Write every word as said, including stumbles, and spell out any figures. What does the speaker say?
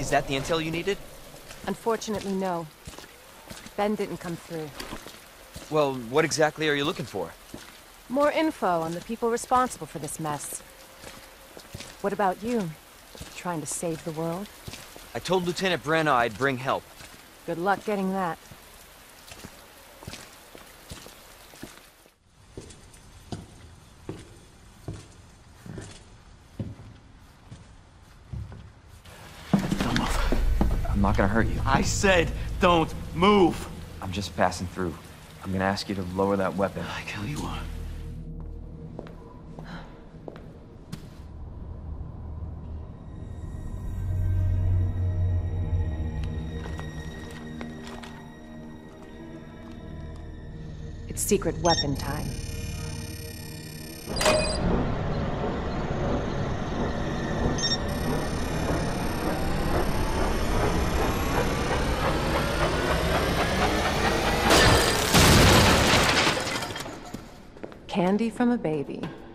Is that the intel you needed? Unfortunately, no. Ben didn't come through. Well, what exactly are you looking for? More info on the people responsible for this mess. What about you? Trying to save the world? I told Lieutenant Brenna I'd bring help. Good luck getting that. Don't move. I'm not gonna hurt you. I said don't move. I'm just passing through. I'm gonna ask you to lower that weapon. I kill you one. It's secret weapon time. Candy from a baby.